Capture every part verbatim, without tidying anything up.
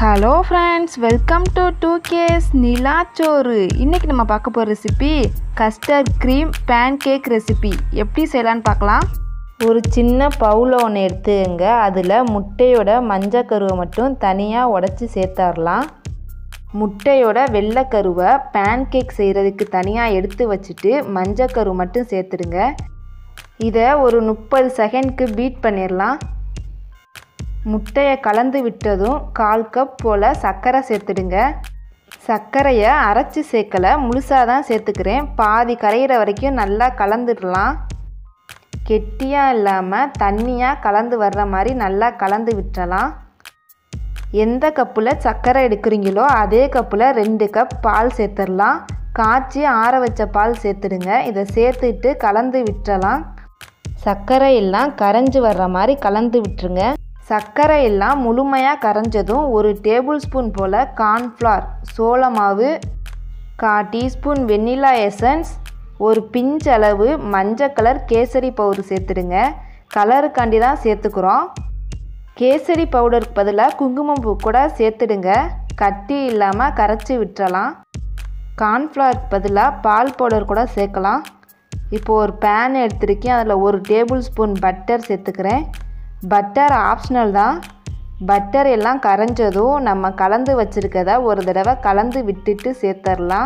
Hello friends, welcome to டூ கேஸ் நிலாச்சோறு. இன்றைக்கி நம்ம பார்க்க போகிற recipe custard cream pancake recipe. எப்படி செய்யலான்னு பார்க்கலாம். ஒரு சின்ன பவுல் ஒன்று எடுத்துங்க. அதில் முட்டையோட மஞ்சள் கருவை மட்டும் தனியாக உடச்சி சேர்த்துடலாம். முட்டையோட வெள்ளைக்கருவை பேன்கேக் செய்கிறதுக்கு தனியாக எடுத்து வச்சுட்டு மஞ்சள் கரு மட்டும் சேர்த்துடுங்க. இதை ஒரு முப்பது செகண்ட்க்கு பீட் பண்ணிடலாம். முட்டையை கலந்து விட்டதும் கால் கப் போல் சர்க்கரை சேர்த்துடுங்க. சர்க்கரையை அரைச்சி சேர்க்கலை, முழுசாக தான் சேர்த்துக்கிறேன். பாதி கரையிற வரைக்கும் நல்லா கலந்துடலாம். கெட்டியாக இல்லாமல் தண்ணியாக கலந்து வர்ற மாதிரி நல்லா கலந்து விட்டுறலாம். எந்த கப்பில் சர்க்கரை எடுக்கிறீங்களோ அதே கப்பில் ரெண்டு கப் பால் சேர்த்துடலாம். காய்ச்சி ஆற வச்ச பால் சேர்த்துடுங்க. இதை சேர்த்துட்டு கலந்து விட்டுறலாம். சர்க்கரை எல்லாம் கரைஞ்சி வர்ற மாதிரி கலந்து விட்டுருங்க. சர்க்கரை எல்லாம் முழுமையாக கரைஞ்சதும் ஒரு டேபிள் ஸ்பூன் போல் கார்ன்ஃப்ளவர் சோள மாவு, கால் டீஸ்பூன் வெண்ணிலா எசன்ஸ், ஒரு பிஞ்ச் அளவு மஞ்சள் கலர் கேசரி பவுடர் சேர்த்துடுங்க. கலருக்காண்டி தான் சேர்த்துக்கிறோம். கேசரி பவுடருக்கு பதிலாக குங்குமப்பூ கூட சேர்த்துடுங்க. கட்டி இல்லாமல் கரைச்சி விட்டுறலாம். கார்ன்ஃப்ளவருக்கு பதிலாக பால் பவுடர் கூட சேர்க்கலாம். இப்போது ஒரு பேன் எடுத்துருக்கேன். அதில் ஒரு டேபிள் ஸ்பூன் பட்டர் சேர்த்துக்கிறேன். பட்டர் ஆப்ஷனல் தான். பட்டர் எல்லாம் கரைஞ்சதும் நம்ம கலந்து வச்சுருக்கத ஒரு தடவை கலந்து விட்டுட்டு சேர்த்துடலாம்.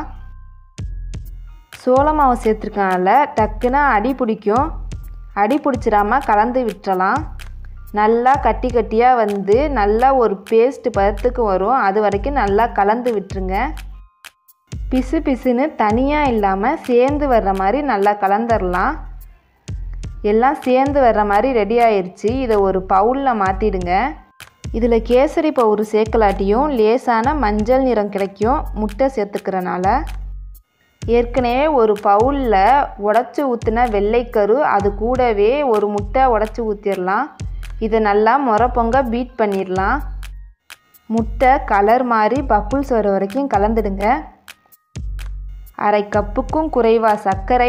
சோள மாவு சேர்த்துருக்கனால டக்குன்னு அடி பிடிக்கும். அடி பிடிச்சிடாமல் கலந்து விட்டுறலாம். நல்லா கட்டி கட்டியாக வந்து நல்லா ஒரு பேஸ்ட் பதத்துக்கு வரும். அது வரைக்கும் நல்லா கலந்து விட்டுருங்க. பிசு பிசுன்னு தனியாக இல்லாமல் சேர்ந்து வர்ற மாதிரி நல்லா கலந்துடலாம். எல்லாம் சேர்ந்து வர்ற மாதிரி ரெடி ஆயிடுச்சு. இதை ஒரு பவுலில் மாற்றிடுங்க. இதில் கேசரி பவுடர் சேர்க்கலாட்டியும் லேசான மஞ்சள் நிறம் கிடைக்கும் முட்டை சேர்த்துக்கிறனால. ஏற்கனவே ஒரு பவுலில் உடச்சி ஊற்றின வெள்ளைக்கரு, அது கூடவே ஒரு முட்டை உடச்சி ஊற்றிடலாம். இதை நல்லா முறை பொங்க பீட் பண்ணிடலாம். முட்டை கலர் மாதிரி பப்புள்ஸ் வர வரைக்கும் கலந்துடுங்க. அரை கப்புக்கும் குறைவாக சர்க்கரை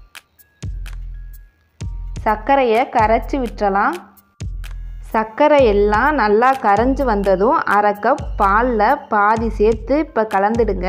சர்க்கரையை கரைச்சி விட்டுறலாம். சர்க்கரை எல்லாம் நல்லா கரைஞ்சி வந்ததும் அரை கப் பாலில் பாதி சேர்த்து இப்போ கலந்துடுங்க.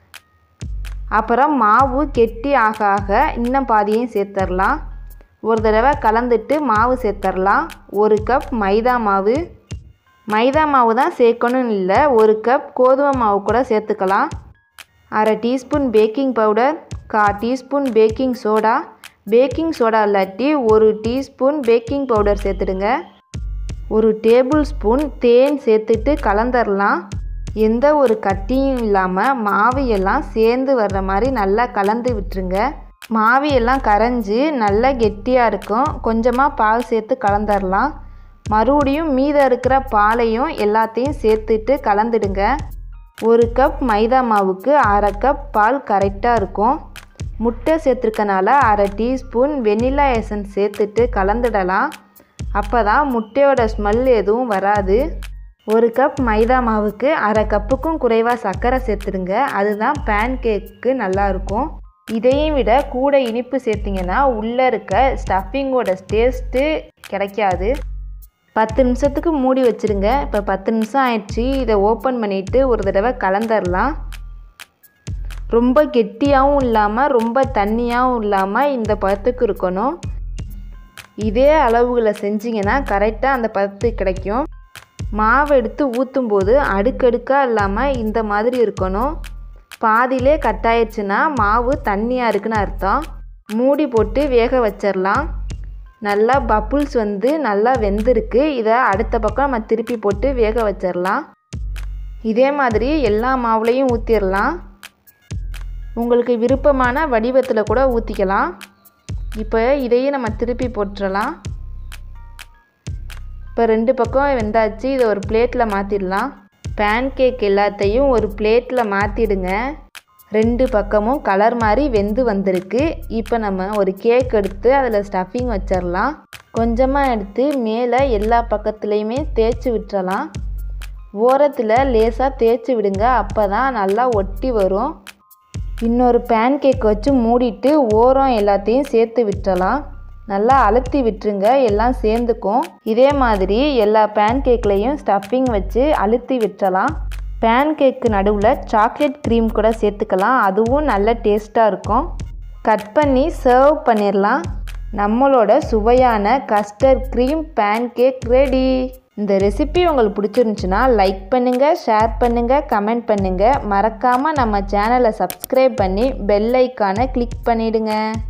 அப்புறம் மாவு கெட்டி ஆக ஆக இன்னும் பாதியும் சேர்த்துடலாம். ஒரு தடவை கலந்துட்டு மாவு சேர்த்துடலாம். ஒரு கப் மைதா மாவு. மைதா மாவு தான் சேர்க்கணும்னு இல்லை, ஒரு கப் கோதுமை மாவு கூட சேர்த்துக்கலாம். அரை டீஸ்பூன் பேக்கிங் பவுடர், கால் teaspoon baking soda. Baking soda இல்லாட்டி ஒரு டீஸ்பூன் பேக்கிங் பவுடர் சேர்த்துடுங்க. ஒரு டேபிள் ஸ்பூன் தேன் சேர்த்துட்டு கலந்துடலாம். எந்த ஒரு கட்டியும் இல்லாமல் மாவு எல்லாம் சேர்ந்து வர்ற மாதிரி நல்லா கலந்து விட்டுருங்க. மாவு எல்லாம் கரைஞ்சி நல்லா கெட்டியாக இருக்கும். கொஞ்சமாக பால் சேர்த்து கலந்துடலாம். மறுபடியும் மீதம் இருக்கிற பாலையும் எல்லாத்தையும் சேர்த்துட்டு கலந்துடுங்க. ஒரு கப் மைதா மாவுக்கு அரை கப் பால் கரெக்டாக இருக்கும். முட்டை சேர்த்துருக்கனால அரை டீஸ்பூன் வெண்ணிலா எசன்ஸ் சேர்த்துட்டு கலந்துடலாம். அப்போ தான் முட்டையோட ஸ்மெல் எதுவும் வராது. ஒரு கப் மைதா மாவுக்கு அரை கப்புக்கும் குறைவாக சர்க்கரை சேர்த்துடுங்க. அதுதான் பேன் கேக்கு நல்லாயிருக்கும். இதையும் விட கூட இனிப்பு சேர்த்திங்கன்னா உள்ளே இருக்க ஸ்டஃபிங்கோட டேஸ்ட்டு கிடைக்காது. பத்து நிமிஷத்துக்கு மூடி வச்சுருங்க. இப்போ பத்து நிமிஷம் ஆயிடுச்சு. இதை ஓப்பன் பண்ணிவிட்டு ஒரு தடவை கலந்துடலாம். ரொம்ப கெட்டியாகவும் இல்லாமல் ரொம்ப தண்ணியாகவும் இல்லாமல் இந்த பதத்துக்கு இருக்கணும். இதே அளவுகளை செஞ்சிங்கன்னா கரெக்டாக அந்த பதத்துக்கு கிடைக்கும். மாவு எடுத்து ஊற்றும் போது அடுக்கடுக்காக இல்லாமல் இந்த மாதிரி இருக்கணும். பாதியிலே கட்டாயிடுச்சுன்னா மாவு தண்ணியாக இருக்குன்னு அர்த்தம். மூடி போட்டு வேக வச்சிடலாம். நல்லா பப்புள்ஸ் வந்து நல்லா வெந்திருக்கு. இதை அடுத்த பக்கம் நம்ம திருப்பி போட்டு வேக வச்சிடலாம். இதே மாதிரி எல்லா மாவுலையும் ஊற்றிடலாம். உங்களுக்கு விருப்பமான வடிவத்தில் கூட ஊற்றிக்கலாம். இப்போ இதையும் நம்ம திருப்பி போட்டுடலாம். இப்போ ரெண்டு பக்கம் வெந்தாச்சு. இதை ஒரு பிளேட்டில் மாற்றிடலாம். பேன்கேக் எல்லாத்தையும் ஒரு பிளேட்டில் மாற்றிடுங்க. ரெண்டு பக்கமும் கலர் மாதிரி வெந்து வந்திருக்கு. இப்போ நம்ம ஒரு கேக் எடுத்து அதில் ஸ்டஃபிங் வச்சிடலாம். கொஞ்சமாக எடுத்து மேலே எல்லா பக்கத்துலேயுமே தேய்ச்சி விட்டுறலாம். ஓரத்தில் லேசாக தேய்ச்சி விடுங்க. அப்போ தான் நல்லா ஒட்டி வரும். இன்னொரு பேன் கேக் வச்சு மூடிட்டு ஓரம் எல்லாத்தையும் சேர்த்து விட்டுறலாம். நல்லா அழுத்தி விட்டுருங்க, எல்லாம் சேர்ந்துக்கும். இதே மாதிரி எல்லா பேன் கேக்லையும் ஸ்டஃபிங் வச்சு அழுத்தி விட்டுறலாம். பேன் கேக்கு நடுவில் சாக்லேட் க்ரீம் கூட சேர்த்துக்கலாம், அதுவும் நல்ல டேஸ்ட்டாக இருக்கும். கட் பண்ணி சர்வ் பண்ணிடலாம். நம்மளோட சுவையான custard cream pancake ready. இந்த ரெசிபி உங்களுக்கு பிடிச்சிருந்துச்சுன்னா லைக் பண்ணுங்கள், ஷேர் பண்ணுங்கள், கமெண்ட் பண்ணுங்கள். மறக்காமல் நம்ம சேனலை சப்ஸ்கிரைப் பண்ணி பெல் ஐக்கானை கிளிக் பண்ணிவிடுங்க.